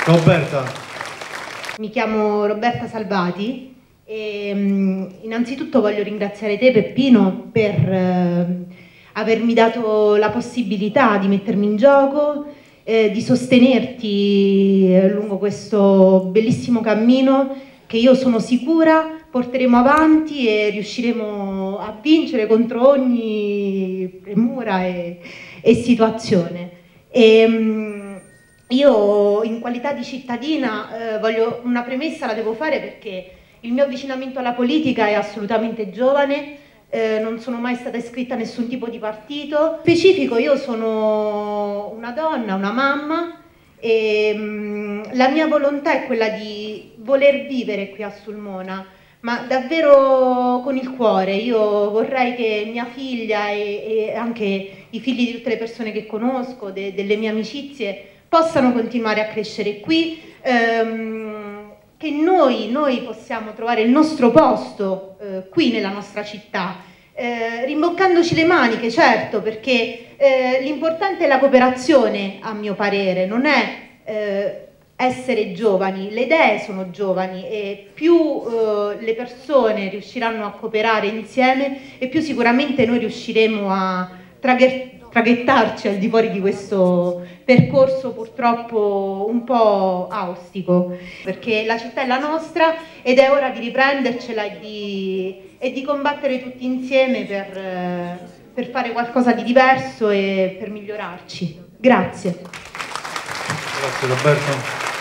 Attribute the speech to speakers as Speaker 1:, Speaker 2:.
Speaker 1: Roberta.
Speaker 2: Mi chiamo Roberta Salvati e innanzitutto voglio ringraziare te, Peppino, per avermi dato la possibilità di mettermi in gioco, di sostenerti lungo questo bellissimo cammino che io sono sicura porteremo avanti e riusciremo a vincere contro ogni premura e situazione. Io in qualità di cittadina una premessa la devo fare perché il mio avvicinamento alla politica è assolutamente giovane, non sono mai stata iscritta a nessun tipo di partito. Specifico, io sono una donna, una mamma e la mia volontà è quella di voler vivere qui a Sulmona, ma davvero con il cuore. Io vorrei che mia figlia e anche i figli di tutte le persone che conosco, delle mie amicizie, possano continuare a crescere qui, che noi possiamo trovare il nostro posto qui nella nostra città, rimboccandoci le maniche, certo, perché l'importante è la cooperazione, a mio parere, non è essere giovani, le idee sono giovani e più le persone riusciranno a cooperare insieme e più sicuramente noi riusciremo a traghettarci al di fuori di questo percorso purtroppo un po' austico, perché la città è la nostra ed è ora di riprendercela e di combattere tutti insieme per fare qualcosa di diverso e per migliorarci. Grazie.
Speaker 1: Grazie Roberto.